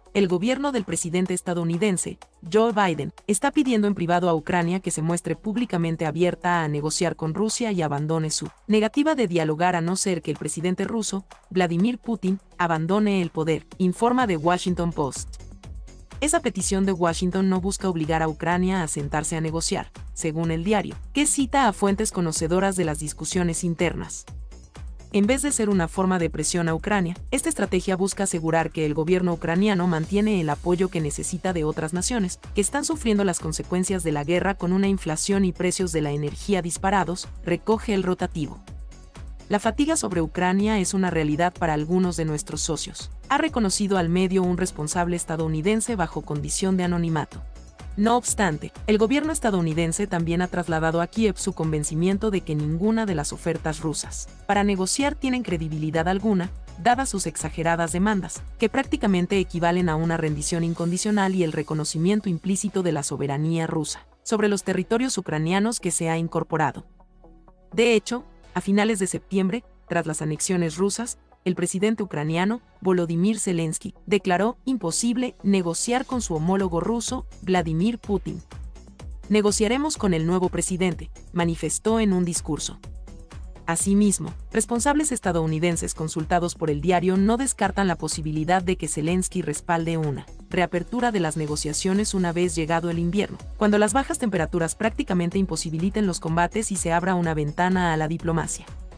el gobierno del presidente estadounidense, Joe Biden, está pidiendo en privado a Ucrania que se muestre públicamente abierta a negociar con Rusia y abandone su negativa de dialogar a no ser que el presidente ruso, Vladimir Putin, abandone el poder, informa The Washington Post. Esa petición de Washington no busca obligar a Ucrania a sentarse a negociar, según el diario, que cita a fuentes conocedoras de las discusiones internas. En vez de ser una forma de presión a Ucrania, esta estrategia busca asegurar que el gobierno ucraniano mantiene el apoyo que necesita de otras naciones, que están sufriendo las consecuencias de la guerra con una inflación y precios de la energía disparados, recoge el rotativo. La fatiga sobre Ucrania es una realidad para algunos de nuestros socios, ha reconocido al medio un responsable estadounidense bajo condición de anonimato. No obstante, el gobierno estadounidense también ha trasladado a Kiev su convencimiento de que ninguna de las ofertas rusas para negociar tienen credibilidad alguna, dadas sus exageradas demandas, que prácticamente equivalen a una rendición incondicional y el reconocimiento implícito de la soberanía rusa sobre los territorios ucranianos que se ha incorporado. De hecho, a finales de septiembre, tras las anexiones rusas, el presidente ucraniano, Volodymyr Zelensky, declaró imposible negociar con su homólogo ruso, Vladimir Putin. Negociaremos con el nuevo presidente, manifestó en un discurso. Asimismo, responsables estadounidenses consultados por el diario no descartan la posibilidad de que Zelensky respalde una reapertura de las negociaciones una vez llegado el invierno, cuando las bajas temperaturas prácticamente imposibiliten los combates y se abra una ventana a la diplomacia.